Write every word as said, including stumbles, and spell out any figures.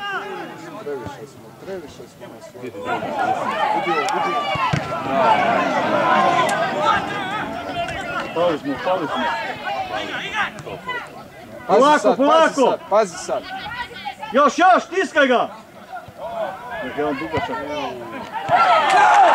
Previše smo, previše smo na svoje. Vidio, vidio. Pali smo, pali smo. Polako, polako! Pazi sad. Još, još, tiskaj ga! Nek je on dugačak.